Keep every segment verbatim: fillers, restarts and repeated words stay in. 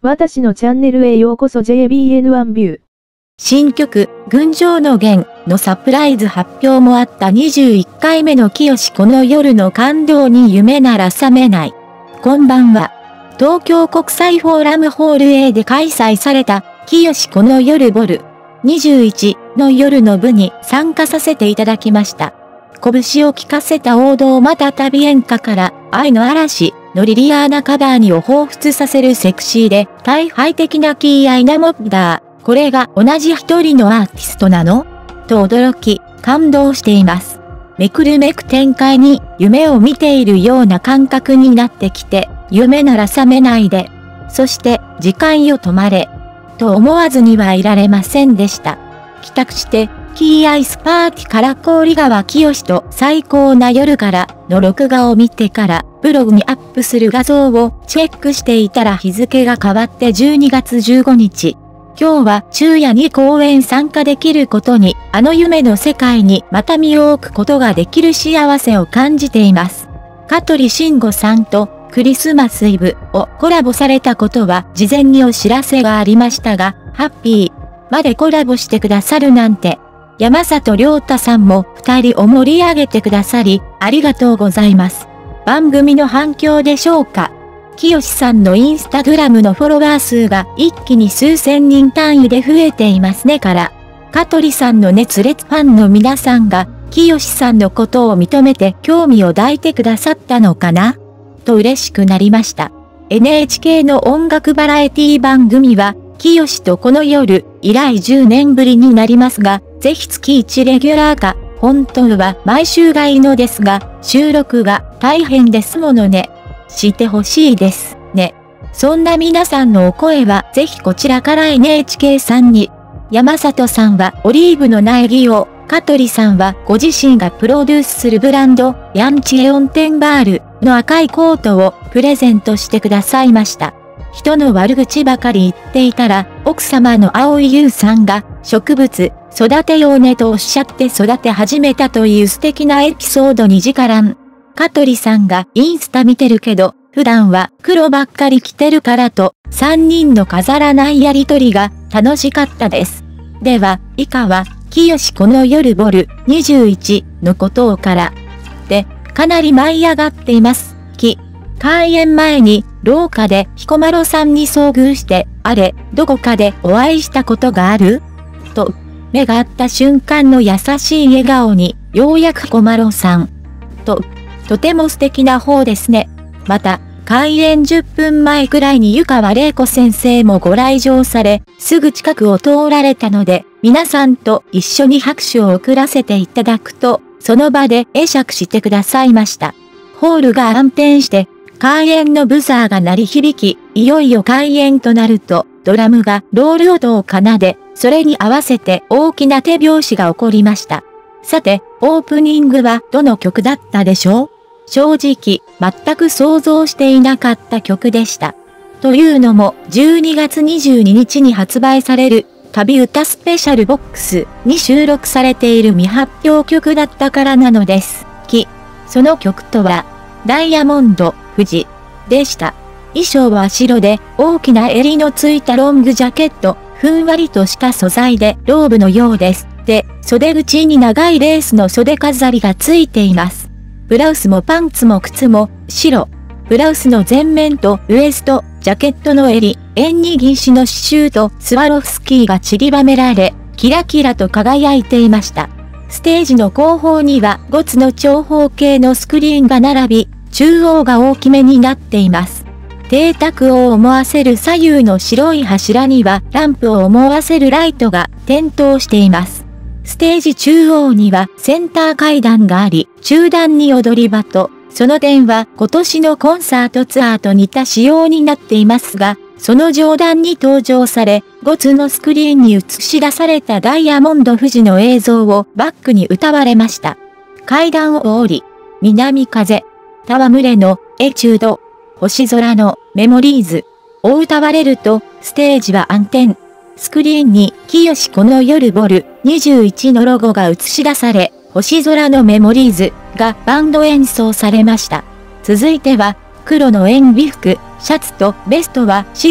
私のチャンネルへようこそ ジェイビーエヌワン ビュー。 新曲、群青の弦のサプライズ発表もあったにじゅういっかいめのきよしこの夜の感動に夢なら覚めない。こんばんは。東京国際フォーラムホール A で開催された、きよしこの夜ボルにじゅういちの夜の部に参加させていただきました。拳を聞かせた王道また旅演歌から愛の嵐のリリアーナカバーにを彷彿させるセクシーで大敗的なキーアイナモッダー。これが同じ一人のアーティストなの？と驚き、感動しています。めくるめく展開に夢を見ているような感覚になってきて、夢なら覚めないで。そして時間よ止まれ。と思わずにはいられませんでした。帰宅して、キーアイスパーティから郡川清と最高な夜からの録画を見てからブログにアップする画像をチェックしていたら日付が変わってじゅうにがつじゅうごにち。今日は昼夜に公演参加できることに、あの夢の世界にまた身を置くことができる幸せを感じています。香取慎吾さんとクリスマスイブをコラボされたことは事前にお知らせがありましたが、ハッピーまでコラボしてくださるなんて。山里亮太さんも二人を盛り上げてくださり、ありがとうございます。番組の反響でしょうか。きよしさんのインスタグラムのフォロワー数が一気に数千人単位で増えていますねから。香取さんの熱烈ファンの皆さんが、きよしさんのことを認めて興味を抱いてくださったのかなと嬉しくなりました。エヌエイチケー の音楽バラエティ番組は、きよしとこの夜、以来じゅうねんぶりになりますが、ぜひ月いちレギュラー化、本当は毎週がいいのですが、収録が大変ですものね。してほしいですね。そんな皆さんのお声はぜひこちらから エヌエイチケー さんに。山里さんはオリーブの苗木を、香取さんはご自身がプロデュースするブランド、ヤンチエオンテンバールの赤いコートをプレゼントしてくださいました。人の悪口ばかり言っていたら、奥様の蒼井優さんが植物育てようねとおっしゃって育て始めたという素敵なエピソードに時間。香取さんがインスタ見てるけど、普段は黒ばっかり着てるからと、さんにんの飾らないやりとりが楽しかったです。では、以下は、きよしこの夜ボルにじゅういちのことをから。で、かなり舞い上がっています。き、開演前に、廊下で彦摩呂さんに遭遇して、あれ、どこかでお会いしたことがある？と、目が合った瞬間の優しい笑顔に、ようやく彦摩呂さん。と、とても素敵な方ですね。また、開演じゅっぷんまえくらいに湯川玲子先生もご来場され、すぐ近くを通られたので、皆さんと一緒に拍手を送らせていただくと、その場で会釈してくださいました。ホールが暗転して、開演のブザーが鳴り響き、いよいよ開演となると、ドラムがロール音を奏で、それに合わせて大きな手拍子が起こりました。さて、オープニングはどの曲だったでしょう？正直、全く想像していなかった曲でした。というのも、じゅうにがつにじゅうににちに発売される、旅歌スペシャルボックスに収録されている未発表曲だったからなのです。き、その曲とは、ダイヤモンド、富士、でした。衣装は白で、大きな襟のついたロングジャケット、ふんわりとした素材でローブのようです。で、袖口に長いレースの袖飾りがついています。ブラウスもパンツも靴も白。ブラウスの前面とウエスト、ジャケットの襟、縁に銀紙の刺繍とスワロフスキーが散りばめられ、キラキラと輝いていました。ステージの後方にはごつの長方形のスクリーンが並び、中央が大きめになっています。邸宅を思わせる左右の白い柱にはランプを思わせるライトが点灯しています。ステージ中央にはセンター階段があり、中段に踊り場と、その点は今年のコンサートツアーと似た仕様になっていますが、その上段に登場され、ごつのスクリーンに映し出されたダイヤモンド富士の映像をバックに歌われました。階段を降り、南風、戯れのエチュード、星空のメモリーズを歌われると、ステージは暗転。スクリーンに、きよしこの夜ボルにじゅういちのロゴが映し出され、星空のメモリーズがバンド演奏されました。続いては、黒の演美服、シャツとベストは白、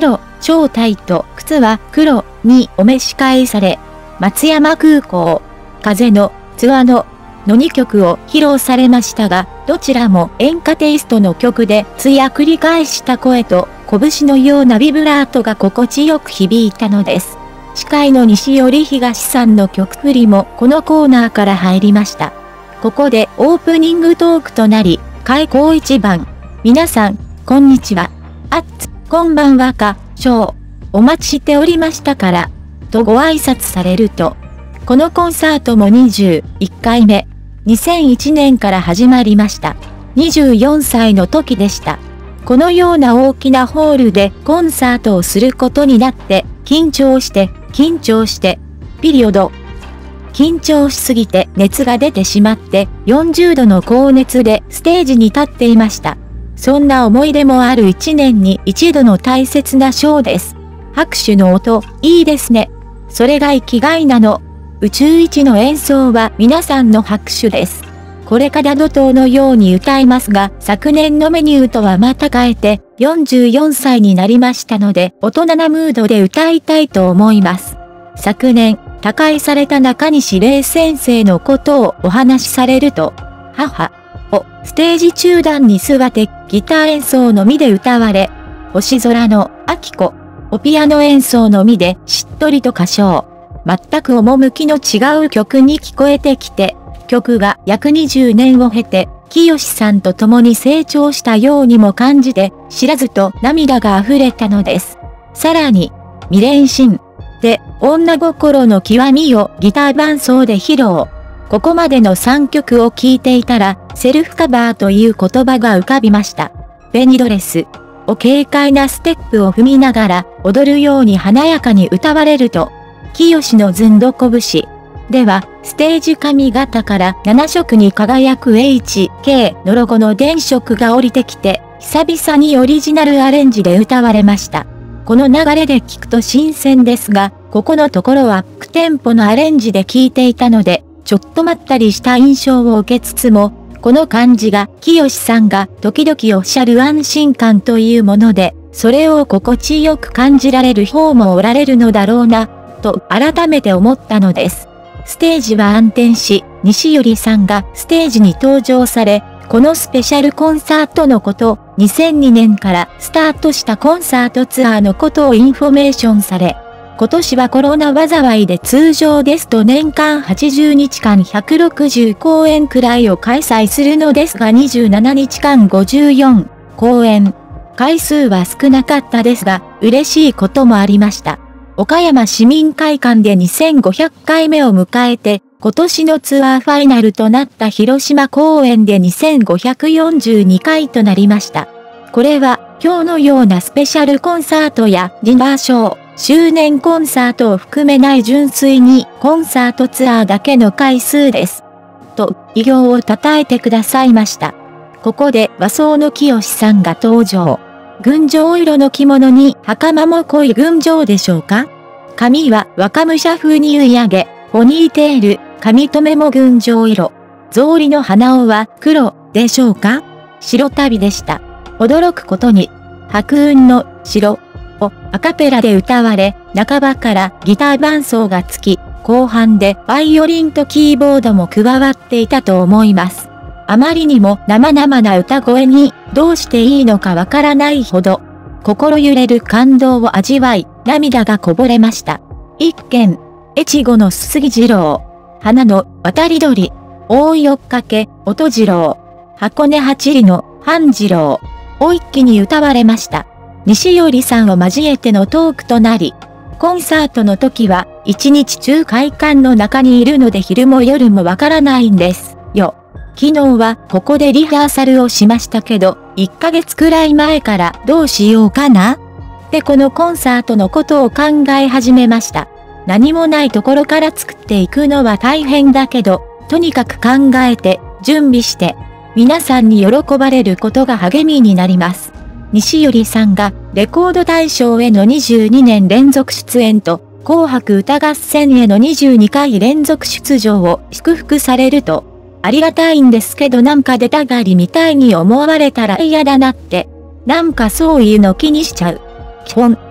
超タイト靴は黒にお召し替えされ、松山空港、風のツアーののにきょくを披露されましたが、どちらも演歌テイストの曲で、艶繰り返した声と拳のようなビブラートが心地よく響いたのです。司会の西寄東さんの曲振りもこのコーナーから入りました。ここでオープニングトークとなり、開口一番。皆さん、こんにちは。あっつ、こんばんはか、しょう。お待ちしておりましたから。とご挨拶されると、このコンサートもにじゅういっかいめ。にせんいちねんから始まりました。にじゅうよんさいの時でした。このような大きなホールでコンサートをすることになって、緊張して、緊張して、ピリオド。緊張しすぎて熱が出てしまって、よんじゅうどの高熱でステージに立っていました。そんな思い出もあるいちねんに一度の大切なショーです。拍手の音、いいですね。それが生きがいなの。宇宙一の演奏は皆さんの拍手です。これから怒涛のように歌いますが、昨年のメニューとはまた変えて、よんじゅうよんさいになりましたので、大人なムードで歌いたいと思います。昨年、他界された中西礼先生のことをお話しされると、母をステージ中段に座ってギター演奏のみで歌われ、星空の秋子をピアノ演奏のみでしっとりと歌唱。全く趣の違う曲に聞こえてきて、曲が約にじゅうねんを経て、清さんと共に成長したようにも感じて、知らずと涙が溢れたのです。さらに、未練心で女心の極みをギター伴奏で披露。ここまでのさんきょくを聴いていたら、セルフカバーという言葉が浮かびました。紅ドレスを軽快なステップを踏みながら、踊るように華やかに歌われると、清のずんどこ節では、ステージ髪型からななしょくに輝く エイチケー のロゴの電飾が降りてきて、久々にオリジナルアレンジで歌われました。この流れで聞くと新鮮ですが、ここのところはアップテンポのアレンジで聴いていたので、ちょっとまったりした印象を受けつつも、この感じが清さんが時々おっしゃる安心感というもので、それを心地よく感じられる方もおられるのだろうな、と改めて思ったのです。ステージは暗転し、西寄さんがステージに登場され、このスペシャルコンサートのこと、にせんにねんからスタートしたコンサートツアーのことをインフォメーションされ、今年はコロナ災いで通常ですと年間はちじゅうにちかんひゃくろくじゅうこうえんくらいを開催するのですがにじゅうななにちかんごじゅうよんこうえん。回数は少なかったですが、嬉しいこともありました。岡山市民会館でにせんごひゃっかいめを迎えて、今年のツアーファイナルとなった広島公演でにせんごひゃくよんじゅうにかいとなりました。これは、今日のようなスペシャルコンサートやディナーショー、周年コンサートを含めない純粋にコンサートツアーだけの回数です。と、偉業を称えてくださいました。ここで和装の清さんが登場。群青色の着物に袴も濃い群青でしょうか？髪は若武者風に結い上げ、ポニーテール、髪留めも群青色。草履の鼻緒は黒でしょうか？白旅でした。驚くことに、白雲の白をアカペラで歌われ、半ばからギター伴奏がつき、後半でバイオリンとキーボードも加わっていたと思います。あまりにも生々な歌声にどうしていいのかわからないほど、心揺れる感動を味わい、涙がこぼれました。一見、越後のすすぎ次郎、花の渡り鳥、大井追っかけ、音次郎、箱根八里の半次郎を一気に歌われました。西寄さんを交えてのトークとなり、コンサートの時は一日中会館の中にいるので昼も夜もわからないんですよ。昨日はここでリハーサルをしましたけど、いっかげつくらい前からどうしようかなってこのコンサートのことを考え始めました。何もないところから作っていくのは大変だけど、とにかく考えて、準備して、皆さんに喜ばれることが励みになります。西寄さんがレコード大賞へのにじゅうにねん連続出演と、紅白歌合戦へのにじゅうにかい連続出場を祝福されると、ありがたいんですけどなんか出たがりみたいに思われたら嫌だなって、なんかそういうの気にしちゃう。基本。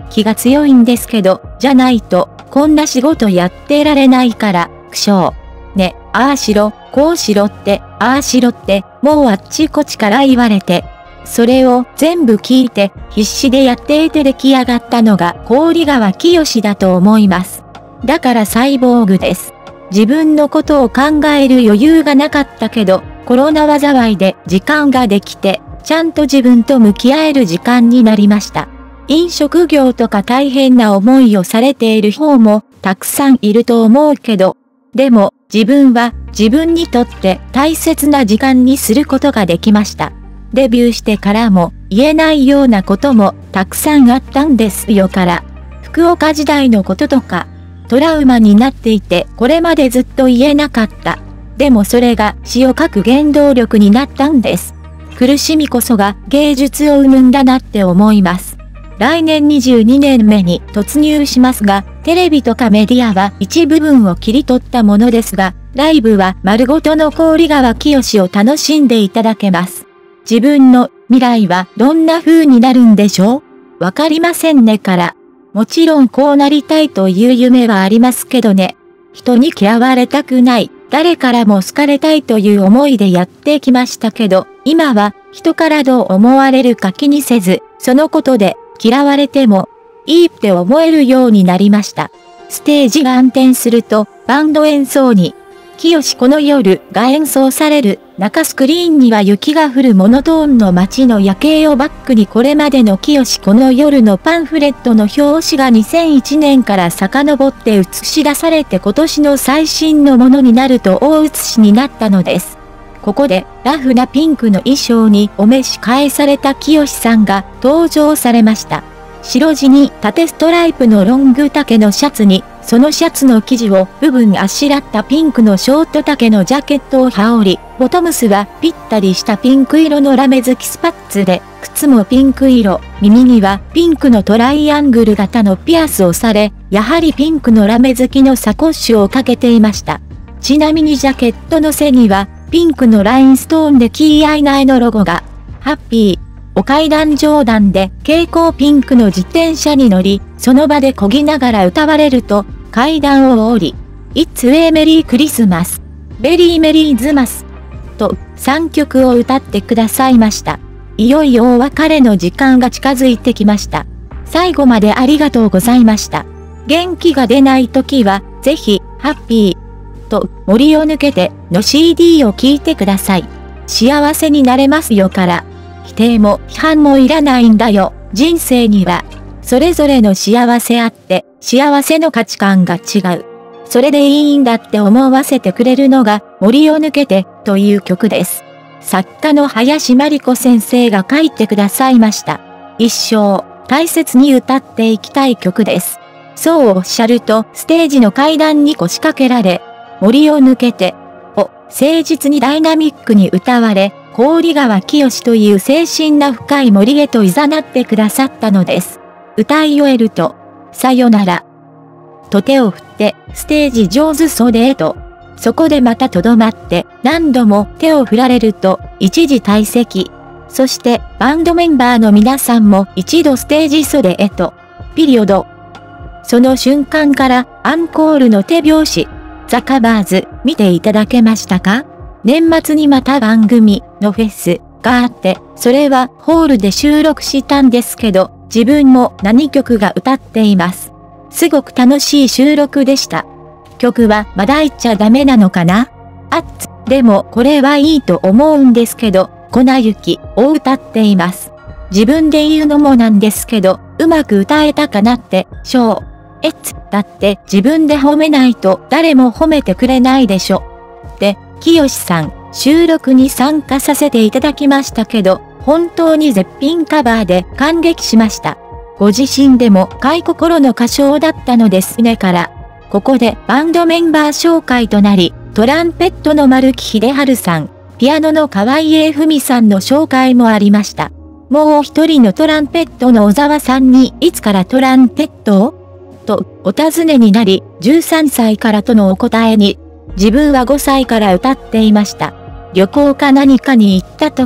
気が強いんですけど、じゃないと、こんな仕事やってられないから、苦笑。ね、ああしろ、こうしろって、ああしろって、もうあっちこっちから言われて。それを全部聞いて、必死でやっていて出来上がったのが郡川清だと思います。だからサイボーグです。自分のことを考える余裕がなかったけど、コロナ災いで時間ができて、ちゃんと自分と向き合える時間になりました。飲食業とか大変な思いをされている方もたくさんいると思うけど、でも自分は自分にとって大切な時間にすることができました。デビューしてからも言えないようなこともたくさんあったんですよから。福岡時代のこととか、トラウマになっていてこれまでずっと言えなかった。でもそれが詩を書く原動力になったんです。苦しみこそが芸術を生むんだなって思います。来年にじゅうにねんめに突入しますが、テレビとかメディアは一部分を切り取ったものですが、ライブは丸ごとの郡川清を楽しんでいただけます。自分の未来はどんな風になるんでしょう？わかりませんねから。もちろんこうなりたいという夢はありますけどね。人に嫌われたくない、誰からも好かれたいという思いでやってきましたけど、今は人からどう思われるか気にせず、そのことで嫌われてもいいって思えるようになりました。ステージが暗転するとバンド演奏に、清この夜が演奏される中スクリーンには雪が降るモノトーンの街の夜景をバックにこれまでの清この夜のパンフレットの表紙がにせんいちねんから遡って映し出されて今年の最新のものになると大写しになったのです。ここでラフなピンクの衣装にお召し替えされた清さんが登場されました。白地に縦ストライプのロング丈のシャツに、そのシャツの生地を部分あしらったピンクのショート丈のジャケットを羽織り、ボトムスはぴったりしたピンク色のラメ付きスパッツで、靴もピンク色、耳にはピンクのトライアングル型のピアスをされ、やはりピンクのラメ付きのサコッシュをかけていました。ちなみにジャケットの背には、ピンクのラインストーンでキーアイナイのロゴが、ハッピー。お階段上段で蛍光ピンクの自転車に乗り、その場で漕ぎながら歌われると、階段を降り、It's a Merry Christmas, Very Merry Xmas とさんきょくを歌ってくださいました。いよいよお別れの時間が近づいてきました。最後までありがとうございました。元気が出ない時は、ぜひ、ハッピーと森を抜けての シーディー を聴いてください。幸せになれますよから。否定も批判もいらないんだよ。人生には、それぞれの幸せあって、幸せの価値観が違う。それでいいんだって思わせてくれるのが、森を抜けて、という曲です。作家の林真理子先生が書いてくださいました。一生、大切に歌っていきたい曲です。そうおっしゃると、ステージの階段に腰掛けられ、森を抜けて、を、誠実にダイナミックに歌われ、郡川清という精神な深い森へと誘ってくださったのです。歌い終えると、さよなら。と手を振って、ステージ上手袖へと。そこでまたとどまって、何度も手を振られると、一時退席。そして、バンドメンバーの皆さんも一度ステージ袖へと。ピリオド。その瞬間から、アンコールの手拍子。ザ・カバーズ、見ていただけましたか？年末にまた番組のフェスがあって、それはホールで収録したんですけど、自分も何曲が歌っています。すごく楽しい収録でした。曲はまだ言っちゃダメなのかな？あっつ、でもこれはいいと思うんですけど、粉雪を歌っています。自分で言うのもなんですけど、うまく歌えたかなって、しょう。えっつ、だって自分で褒めないと誰も褒めてくれないでしょ。って、清さん、収録に参加させていただきましたけど、本当に絶品カバーで感激しました。ご自身でも深い心の歌唱だったのですねから。ここでバンドメンバー紹介となり、トランペットの丸木秀治さん、ピアノの河合英文さんの紹介もありました。もう一人のトランペットの小沢さんにいつからトランペットをとお尋ねになり、じゅうさんさいからとのお答えに、自分はごさいから歌っていました。旅行か何かに行った時、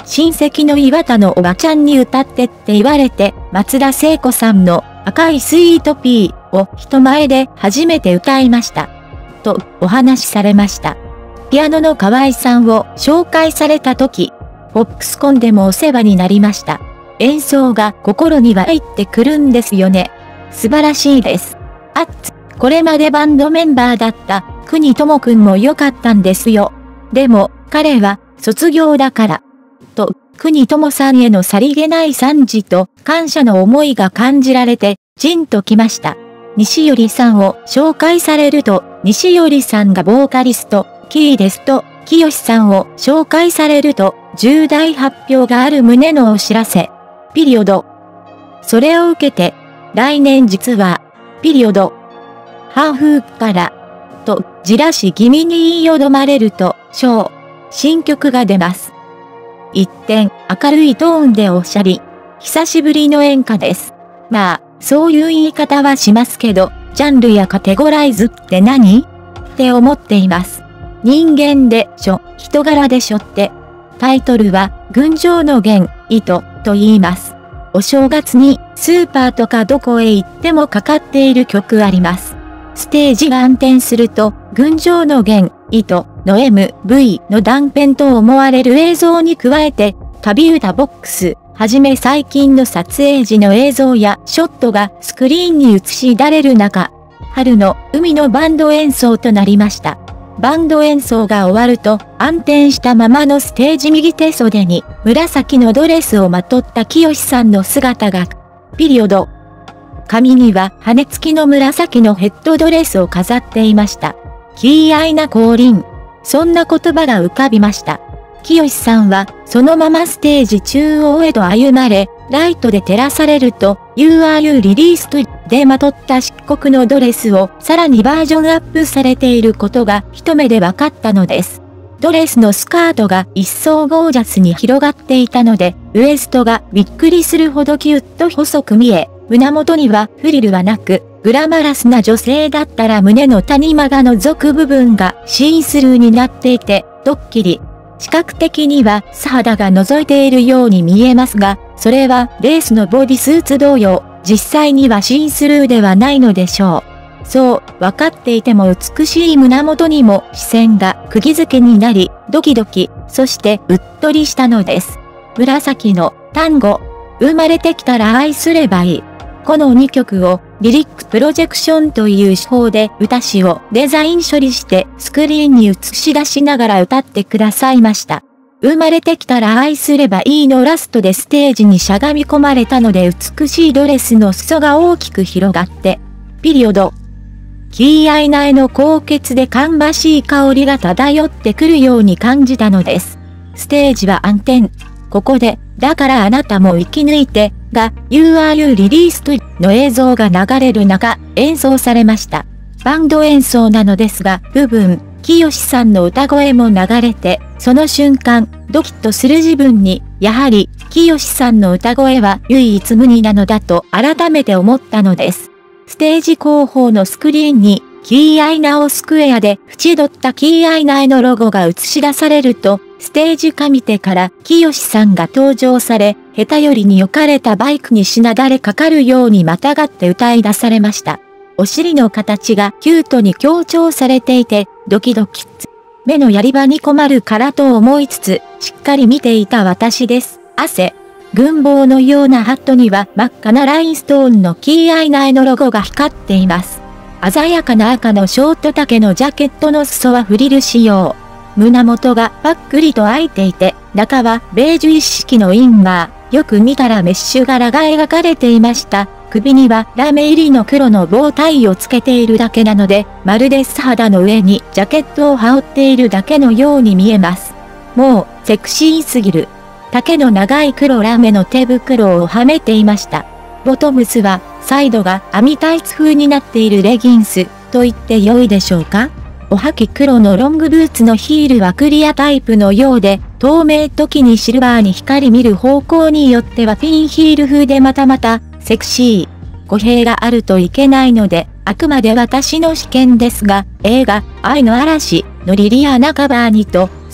親戚の岩田のおばちゃんに歌ってって言われて、松田聖子さんの赤いスイートピーを人前で初めて歌いました。とお話しされました。ピアノの河合さんを紹介された時、フォックスコンでもお世話になりました。演奏が心に入ってくるんですよね。素晴らしいです。あっつ、これまでバンドメンバーだった国友くんも良かったんですよ。でも、彼は卒業だから。と、国友さんへのさりげない賛辞と感謝の思いが感じられて、じんときました。西寄さんを紹介されると、西寄さんがボーカリスト、キーですと、清さんを紹介されると、重大発表がある旨のお知らせ。ピリオド。それを受けて、来年実は、ピリオド。ハーフから、と、じらし気味に言いよどまれると、小、新曲が出ます。一点、明るいトーンでおっしゃり、久しぶりの演歌です。まあ、そういう言い方はしますけど、ジャンルやカテゴライズって何？って思っています。人間でしょ、人柄でしょって。タイトルは、群青の弦、糸と言います。お正月にスーパーとかどこへ行ってもかかっている曲あります。ステージが暗転すると、群青の弦、糸の エムブイ の断片と思われる映像に加えて、旅歌ボックス、はじめ最近の撮影時の映像やショットがスクリーンに映し出れる中、春の海のバンド演奏となりました。バンド演奏が終わると暗転したままのステージ右手袖に紫のドレスをまとった清さんの姿が、ピリオド。髪には羽付きの紫のヘッドドレスを飾っていました。気合いな降臨。そんな言葉が浮かびました。清さんはそのままステージ中央へと歩まれ、ライトで照らされると ユーアーユー リリースでまとった漆黒のドレスをさらにバージョンアップされていることが一目で分かったのです。ドレスのスカートが一層ゴージャスに広がっていたので、ウエストがびっくりするほどキュッと細く見え、胸元にはフリルはなく、グラマラスな女性だったら胸の谷間が覗く部分がシースルーになっていて、ドッキリ。視覚的には素肌が覗いているように見えますが、それはレースのボディスーツ同様、実際にはシースルーではないのでしょう。そう、分かっていても美しい胸元にも視線が釘付けになり、ドキドキ、そしてうっとりしたのです。紫の単語、生まれてきたら愛すればいい。このにきょくをリリックプロジェクションという手法で歌詞をデザイン処理してスクリーンに映し出しながら歌ってくださいました。生まれてきたら愛すればいいのラストでステージにしゃがみ込まれたので美しいドレスの裾が大きく広がって、ピリオド。気合い苗の高潔で芳しい香りが漂ってくるように感じたのです。ステージは暗転。ここで、だからあなたも生き抜いて、が ユーアーユー リリースの映像が流れる中、演奏されました。バンド演奏なのですが、部分、清さんの歌声も流れて、その瞬間、ドキッとする自分に、やはり、清さんの歌声は唯一無二なのだと改めて思ったのです。ステージ後方のスクリーンに、キーアイナをスクエアで縁取ったキーアイナへのロゴが映し出されると、ステージ上手から清さんが登場され、下手よりに置かれたバイクにしなだれかかるようにまたがって歌い出されました。お尻の形がキュートに強調されていて、ドキドキ。目のやり場に困るからと思いつつ、しっかり見ていた私です。汗。軍帽のようなハットには真っ赤なラインストーンのキーアイナへのロゴが光っています。鮮やかな赤のショート丈のジャケットの裾はフリル仕様。胸元がパックリと開いていて、中はベージュ一式のインナー。よく見たらメッシュ柄が描かれていました。首にはラメ入りの黒のボウタイをつけているだけなので、まるで素肌の上にジャケットを羽織っているだけのように見えます。もう、セクシーすぎる。丈の長い黒ラメの手袋をはめていました。ボトムスは、サイドが網タイツ風になっているレギンス、と言って良いでしょうか？おはき黒のロングブーツのヒールはクリアタイプのようで、透明時にシルバーに光見る方向によってはピンヒール風でまたまた、セクシー。語弊があるといけないので、あくまで私の試験ですが、映画、愛の嵐のリリアナカバーにと、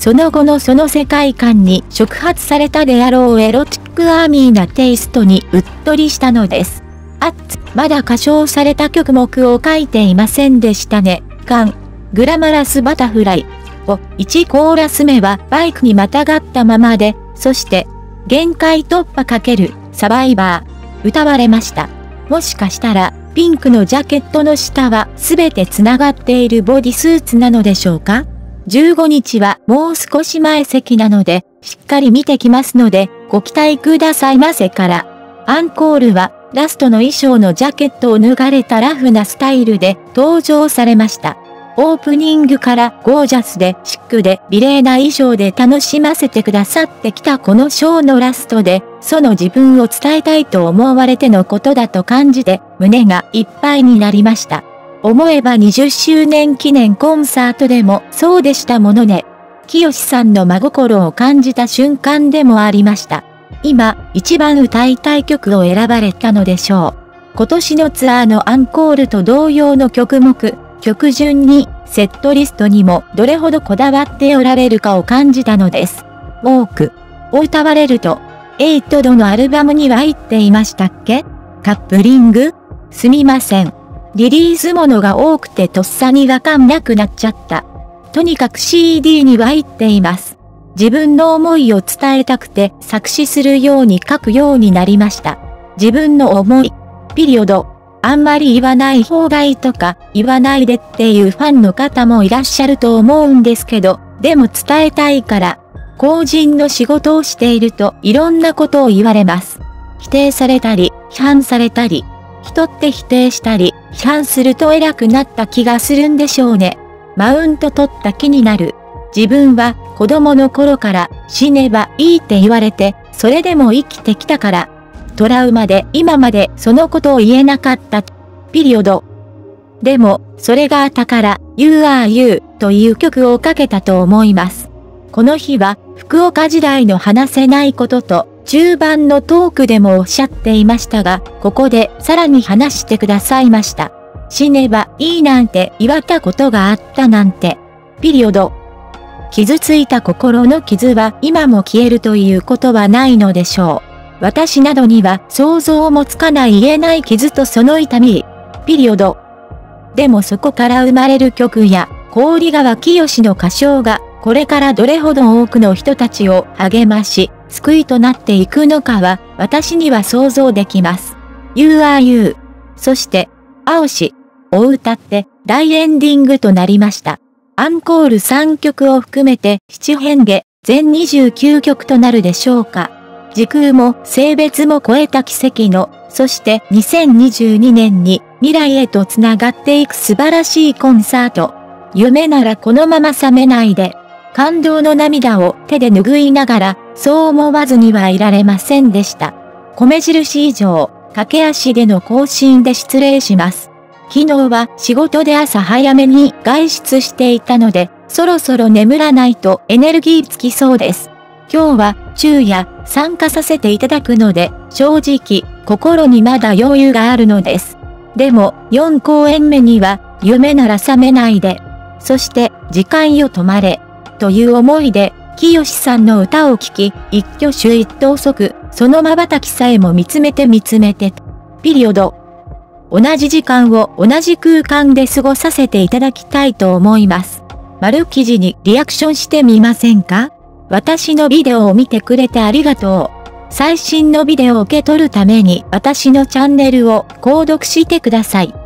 その後のその世界観に触発されたであろうエロチックアーミーなテイストにうっとりしたのです。あっつ、まだ歌唱された曲目を書いていませんでしたね。カン、グラマラスバタフライをいちコーラス目はバイクにまたがったままで、そして、限界突破×サバイバー、歌われました。もしかしたら、ピンクのジャケットの下はすべてつながっているボディスーツなのでしょうか？じゅうごにちはもう少し前席なので、しっかり見てきますので、ご期待くださいませから。アンコールは、ラストの衣装のジャケットを脱がれたラフなスタイルで登場されました。オープニングからゴージャスでシックで美麗な衣装で楽しませてくださってきたこのショーのラストで、その自分を伝えたいと思われてのことだと感じて胸がいっぱいになりました。思えばにじゅっしゅうねん記念コンサートでもそうでしたものね。清さんの真心を感じた瞬間でもありました。今、一番歌いたい曲を選ばれたのでしょう。今年のツアーのアンコールと同様の曲目、曲順に、セットリストにもどれほどこだわっておられるかを感じたのです。多く、を歌われると、エイトどのアルバムには入っていましたっけ？カップリング？すみません。リリースものが多くてとっさにわかんなくなっちゃった。とにかく シーディー には入っています。自分の思いを伝えたくて作詞するように書くようになりました。自分の思い、ピリオド。あんまり言わない方がいいとか言わないでっていうファンの方もいらっしゃると思うんですけど、でも伝えたいから、公人の仕事をしているといろんなことを言われます。否定されたり、批判されたり、人って否定したり、批判すると偉くなった気がするんでしょうね。マウント取った気になる。自分は子供の頃から死ねばいいって言われて、それでも生きてきたから。トラウマで今までそのことを言えなかった。ピリオド。でも、それが宝、You Are You という曲をかけたと思います。この日は、福岡時代の話せないことと、中盤のトークでもおっしゃっていましたが、ここでさらに話してくださいました。死ねばいいなんて言われたことがあったなんて。ピリオド。傷ついた心の傷は今も消えるということはないのでしょう。私などには想像もつかない言えない傷とその痛み。ピリオド。でもそこから生まれる曲や、郡川清の歌唱が、これからどれほど多くの人たちを励まし、救いとなっていくのかは、私には想像できます。You Are You。そして、青し、を歌って、大エンディングとなりました。アンコールさんきょくを含めて、なな編で、全にじゅうきゅうきょくとなるでしょうか。時空も性別も超えた奇跡の、そしてにせんにじゅうにねんに未来へとつながっていく素晴らしいコンサート。夢ならこのまま覚めないで。感動の涙を手で拭いながら、そう思わずにはいられませんでした。米印以上、駆け足での更新で失礼します。昨日は仕事で朝早めに外出していたので、そろそろ眠らないとエネルギーつきそうです。今日は昼夜参加させていただくので、正直心にまだ余裕があるのです。でもよん公演目には夢なら覚めないで、そして時間よ止まれ、という思いで清さんの歌を聴き、一挙手一投足、その瞬きさえも見つめて見つめて、ピリオド。同じ時間を同じ空間で過ごさせていただきたいと思います。丸記事にリアクションしてみませんか？私のビデオを見てくれてありがとう。最新のビデオを受け取るために私のチャンネルを購読してください。